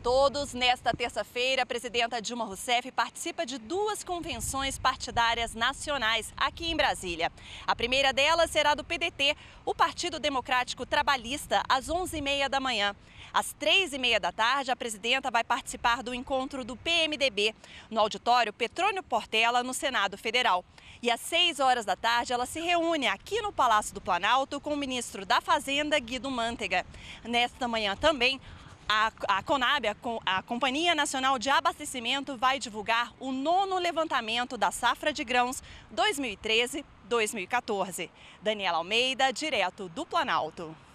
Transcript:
todos. Nesta terça-feira, a presidenta Dilma Rousseff participa de duas convenções partidárias nacionais aqui em Brasília. A primeira delas será do PDT, o Partido Democrático Trabalhista, às 11h30 da manhã. Às 3h30 da tarde, a presidenta vai participar do encontro do PMDB, no auditório Petrônio Portela, no Senado Federal. E às 6h da tarde, ela se reúne aqui no Palácio do Planalto com o ministro da Fazenda, Guido Mantega. Nesta manhã também, a Conab, a Companhia Nacional de Abastecimento, vai divulgar o 9º levantamento da safra de grãos 2013-2014. Daniela Almeida, direto do Planalto.